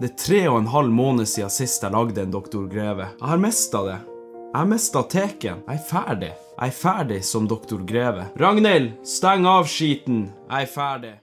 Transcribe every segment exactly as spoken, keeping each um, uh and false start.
Det er tre og en halv måned siden sist jeg lagde en doktor Greve. Jeg har mistet det. Jeg har mistet teken. Jeg er ferdig. Jeg er ferdig som doktor Greve. Ragnhild, steng av skiten. Jeg er ferdig.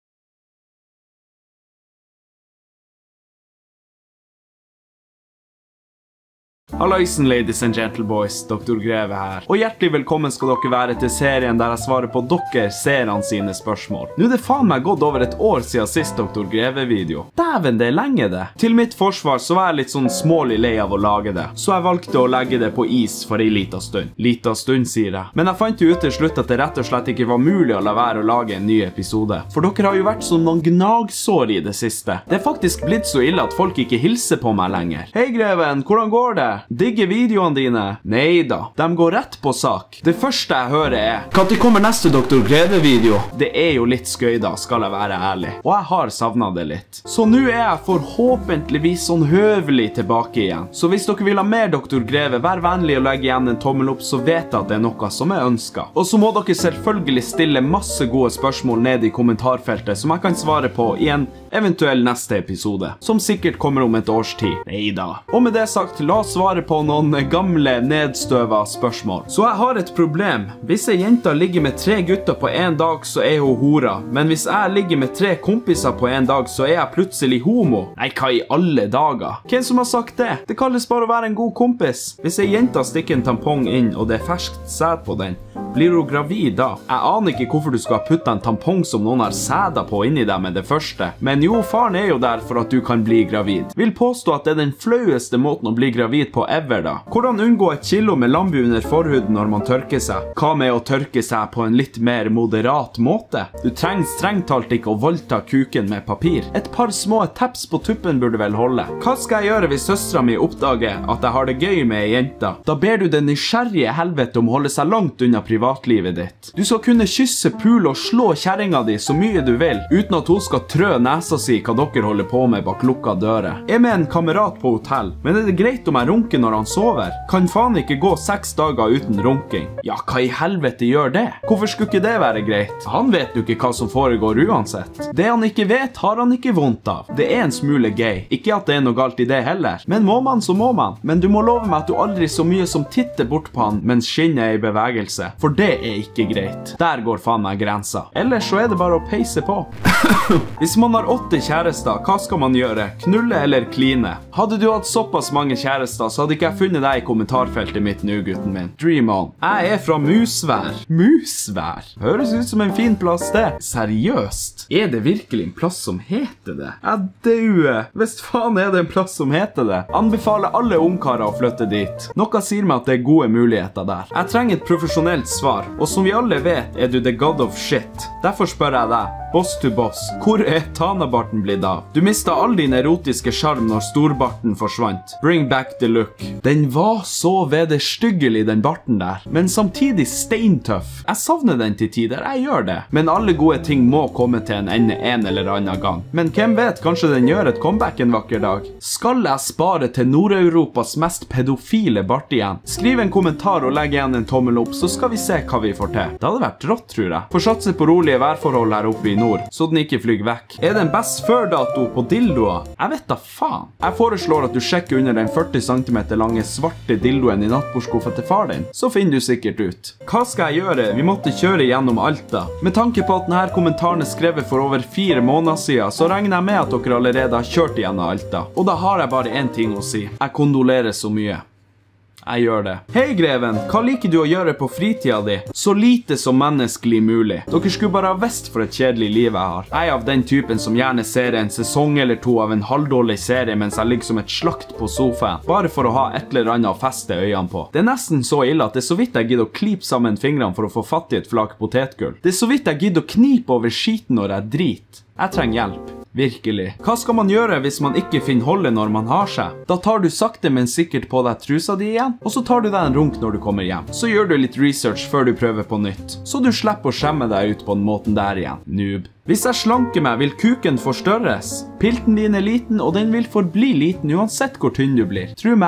Halloisen, ladies and gentleboys, doktor Greve her. Og hjertelig velkommen skal dere være til serien der jeg svarer på dere seerne sine spørsmål. Nå er det faen meg gått over et år siden sist doktor Greve-video. Dæven, det er lenge det. Til mitt forsvar så var jeg litt sånn smålig lei av å lage det, så jeg valgte å legge det på is for en liten stund. Liten stund, sier jeg. Men jeg fant jo ut til slutt at det rett og slett ikke var mulig å la være å lage en ny episode. For dere har jo vært som noen gnagsår i det siste. Det er faktisk blitt så ille at folk ikke hilser på meg lenger. Hei Greven, hvordan går det? Digger videoene dine? Neida, de går rett på sak. Det første jeg hører er «Kan det komme neste doktor Greve-video?» Det er jo litt skøy da, skal jeg være ærlig. Og jeg har savnet det litt. Så nå er jeg forhåpentligvis sånn høvelig tilbake igjen. Så hvis dere vil ha mer doktor Greve, vær vennlig å legge igjen en tommel opp, så vet jeg at det er noe som er ønsket. Og så må dere selvfølgelig stille masse gode spørsmål ned i kommentarfeltet som jeg kan svare på i en eventuell neste episode, som sikkert kommer om et års tid. Neida. Og med det sagt, la oss svare på noen gamle nedstøva spørsmål. Så jeg har et problem. Hvis en jente ligger med tre gutter på en dag, så er hun hora. Men hvis jeg ligger med tre kompiser på en dag, så er jeg plutselig homo. Nei, hva i alle dager? Hvem som har sagt det? Det kalles bare å være en god kompis. Hvis en jente stikker en tampong inn, og det er ferskt sæd på den, blir hun gravid da? Jeg aner ikke hvorfor du skal putte en tampong som noen har sæda på inni deg med det første. Men jo, faren er jo der for at du kan bli gravid. Vil påstå at det er den flaueste måten å bli gravid på ever da. Hvordan unngå et kilo med lambu under forhuden når man tørker seg? Hva med å tørke seg på en litt mer moderat måte? Du trenger strengt talt ikke å voldta kuken med papir. Et par små taps på tuppen burde vel holde. Hva skal jeg gjøre hvis søstra mi oppdager at jeg har det gøy med ei jenta? Da ber du den nysgjerrige helvete om å holde seg langt unna privatlivet ditt. Du skal kunne kysse, pule og slå kjerringa di så mye du vil, uten at hun skal trø nesa si hva dere holder på med bak lukka dører. Jeg er med en kamerat på hotell, men er det greit om jeg runker når han sover? Kan faen ikke gå seks dager uten runking. Ja, hva i helvete gjør det? Hvorfor skulle ikke det være greit? Han vet jo ikke hva som foregår uansett. Det han ikke vet, har han ikke vondt av. Det er en smule gay. Ikke at det er noe galt i det heller. Men må man, så må man. Men du må love meg at du aldri så mye som titter bort på han mens skinnet er i bevegelse. For det er ikke greit. Der går faen meg grensa. Ellers så er det bare å peise på. Hvis man har åtte kjærester, hva skal man gjøre? Knulle eller kline? Hadde du hatt såpass mange kjærester, så hadde ikke jeg funnet deg i kommentarfeltet mitt nå, gutten min. Dream on. Jeg er fra Musvær. Musvær? Høres ut som en fin plass det. Seriøst? Er det virkelig en plass som heter det? Jeg dauer. Hvis faen er det en plass som heter det. Anbefaler alle ungkarer å flytte dit. Noe sier meg at det er gode muligheter der. Jeg trenger et profesjonelt svar, og som vi alle vet er du the god of shit. Derfor spør jeg deg, boss to boss, hvor er Tanabarten blitt av? Du mistet all din erotiske charm når storbarten forsvant. Bring back the look. Den var så vederstyggelig, den barten der, men samtidig steintøff. Jeg savner den til tider, jeg gjør det. Men alle gode ting må komme til en ende en eller annen gang. Men hvem vet, kanskje den gjør et comeback en vakker dag? Skal jeg spare til Nord-Europas mest pedofile bart igjen? Skriv en kommentar og legg igjen en tommel opp, så skal vi se hva vi får til. Det hadde vært rått, tror jeg. Får satse på rolige værforhold her oppe i nord, så den ikke flyger vekk. Er det en best før-dato på dildoer? Jeg vet da faen. Jeg foreslår at du sjekker under den førti centimeter lange svarte dildoen i nattbordskuffa til far din, så finner du sikkert ut. Hva skal jeg gjøre? Vi måtte kjøre gjennom Alta. Med tanke på at denne kommentaren er skrevet for over fire måneder siden, så regner jeg med at dere allerede har kjørt gjennom Alta. Og da har jeg bare en ting å si. Jeg kondolerer så mye. Jeg gjør det. Hei Greven, hva liker du å gjøre på fritida di? Så lite som menneskelig mulig. Dere skulle bare ha visst for et kjedelig liv jeg har. Jeg er av den typen som gjerne ser en sesong eller to av en halvdårlig serie mens jeg ligger som et slakt på sofaen, bare for å ha et eller annet å feste øynene på. Det er nesten så ille at det er så vidt jeg gidder å klipe sammen fingrene for å få fatt i et flak potetgull. Det er så vidt jeg gidder å knipe over skiten når jeg driter. Jeg trenger hjelp. Virkelig. Hva skal man gjøre hvis man ikke finner holdet når man har seg? Da tar du sakte men sikkert på deg trusa di igjen, og så tar du deg en runk når du kommer hjem. Så gjør du litt research før du prøver på nytt, så du slipper å skjemme deg ut på den måten der igjen. Noob. Hvis jeg slanker meg, vil kuken forstørres. Pilten din er liten, og den vil forbli liten uansett hvor tynn du blir. Tro meg.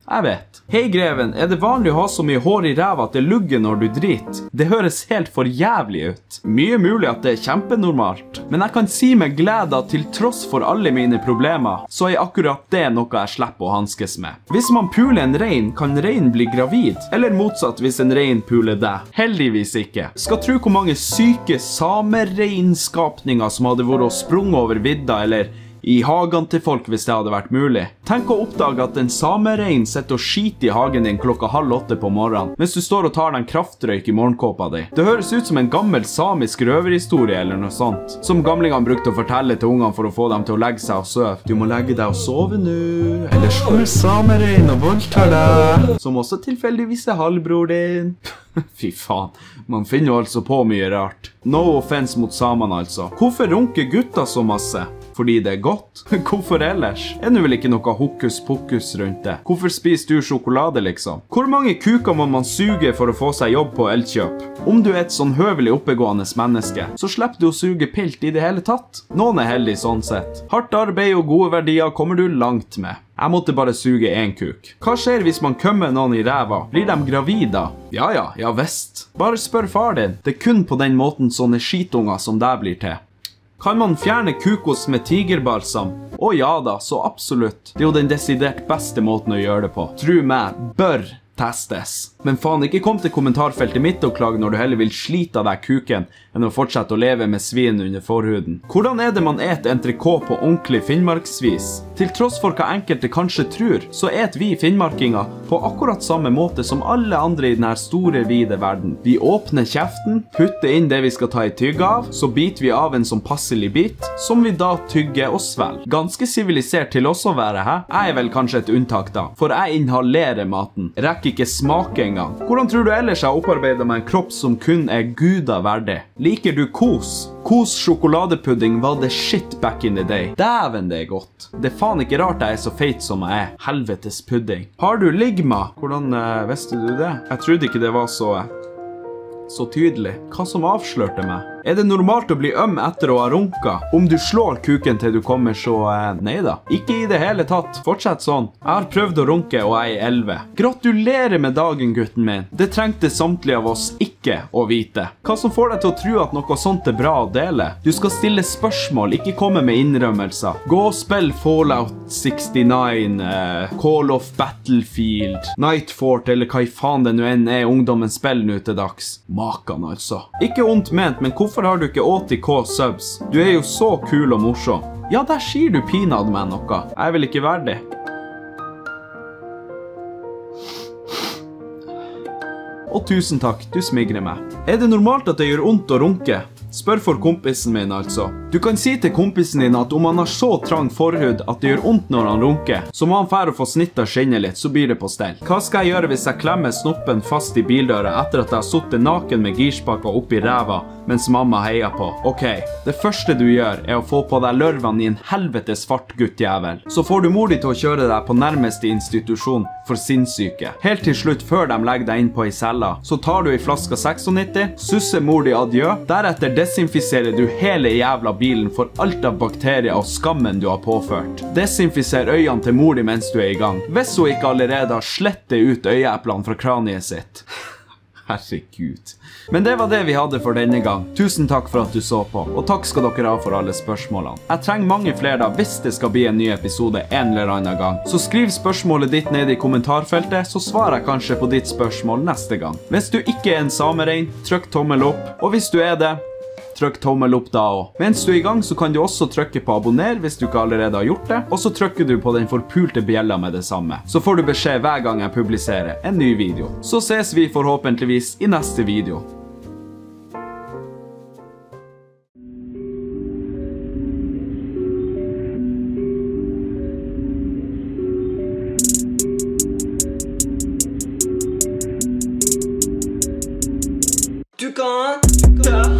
Jeg vet. Hei greven, er det vanlig å ha så mye hår i ræva at det lugger når du driter? Det høres helt for jævlig ut. Mye mulig at det er kjempenormalt. Men jeg kan si med glede at til tross for alle mine problemer, så er akkurat det noe jeg slipper å hanskes med. Hvis man puler en rein, kan reinen bli gravid. Eller motsatt hvis en rein puler deg. Heldigvis ikke. Skal tro hvor mange syke samereinskapninger som hadde vært og sprunget over vidda, eller i hagen til folk hvis det hadde vært mulig. Tenk å oppdage at en samerein sitter og skiter i hagen din klokka halv åtte på morgenen, mens du står og tar den kraftrøyk i morgenkåpa di. Det høres ut som en gammel samisk røverhistorie eller noe sånt, som gamlingene brukte å fortelle til ungene for å få dem til å legge seg og sove. Du må legge deg og sove nå, ellers kommer samerein og voldtar deg. Som også tilfeldigvis er halvbror din. Fy faen, man finner jo altså på mye rart. No offense mot samene altså. Hvorfor runker gutta så masse? Fordi det er godt? Hvorfor ellers? Er det vel ikke noe hokus pokus rundt det? Hvorfor spiser du sjokolade liksom? Hvor mange kuker må man suge for å få seg jobb på Elkjøp? Om du er et sånn høvelig oppegående menneske, så slipper du å suge pilt i det hele tatt. Noen er heldig sånn sett. Hardt arbeid og gode verdier kommer du langt med. Jeg måtte bare suge en kuk. Hva skjer hvis man kømmer noen i ræva? Blir de gravida? Ja ja, ja vest. Bare spør far din. Det er kun på den måten sånne skitunger som deg blir til. Kan man fjerne kukos med tigerbalsam? Å ja da, så absolutt. Det er jo den desidert beste måten å gjøre det på. Tro meg, bør testes. Men faen, ikke kom til kommentarfeltet mitt og klage når du heller vil slite av deg kuken enn å fortsette å leve med svin under forhuden. Hvordan er det man et entrecôte på ordentlig finnmarksvis? Til tross for hva enkelte kanskje tror, så et vi finnmarkinger på akkurat samme måte som alle andre i denne store, vide verden. Vi åpner kjeften, putter inn det vi skal ta i tygg av, så biter vi av en som passelig bit, som vi da tygger og svelger. Ganske sivilisert til oss å være, hæ? Jeg er vel kanskje et unntak da, for jeg inhalerer maten. Rekker ikke smake engang. Hvordan tror du ellers jeg opparbeider meg en kropp som kun er guda verdig? Liker du kos? Kos sjokoladepudding var det shit back in the day. Dæven, det er godt. Det er faen ikke rart jeg er så feit som jeg er. Helvetes pudding. Har du ligma? Hvordan uh, visste du det? Jeg trodde ikke det var så... så tydelig. Hva som avslørte meg? Er det normalt å bli øm etter å ha runka? Om du slår kuken til du kommer så... Eh, nei da. Ikke i det hele tatt. Fortsett sånn. Jeg har prøvd å runke og jeg er elleve. Gratulerer med dagen, gutten min. Det trengte samtlige av oss ikke å vite. Hva som får deg til å tro at noe sånt er bra å dele? Du skal stille spørsmål, ikke komme med innrømmelser. Gå og spill Fallout sekstini, eh, Call of Battlefield, Nightfort eller hva i faen det nå enn er ungdommen spiller nå til dags. Makan altså. Ikke ondt ment, men hvorfor har du ikke åtti k subs? Du er jo så kul og morsom. Ja, der sier du pinad med noe. Jeg vil ikke være det. Og tusen takk, du smigrer meg. Er det normalt at det gjør ondt å runke? Spør for kompisen min altså. Du kan si til kompisen din at om han har så trang forhud at det gjør ondt når han runker, så må han fære å få snittet skinnet litt, så blir det på stell. Hva skal jeg gjøre hvis jeg klemmer snoppen fast i bildøra etter at jeg har suttet naken med girspakka opp i ræva mens mamma heier på? Ok, det første du gjør er å få på deg lørven i en helvetes fart, guttjævel. Så får du mor di til å kjøre deg på nærmeste institusjon for sinnssyke. Helt til slutt, før de legger deg inn på i cella, så tar du i flaska nitti seks, susser mor di adjø, deretter desinfiserer du hele jævla bilen for alt av bakterier og skammen du har påført. Desinfiser øynene til mor di mens du er i gang, hvis hun ikke allerede har slettet ut øyeeplene fra kraniet sitt. Herregud. Men det var det vi hadde for denne gang. Tusen takk for at du så på, og takk skal dere ha for alle spørsmålene. Jeg trenger mange flere da hvis det skal bli en ny episode en eller annen gang. Så skriv spørsmålet ditt ned i kommentarfeltet, så svarer jeg kanskje på ditt spørsmål neste gang. Hvis du ikke er en samerein, trykk tommel opp, og hvis du er det, trykk tommel opp da også. Mens du er i gang så kan du også trykke på abonner hvis du ikke allerede har gjort det, og så trykker du på den forpulte bjella med det samme. Så får du beskjed hver gang jeg publiserer en ny video. Så ses vi forhåpentligvis i neste video. Du kan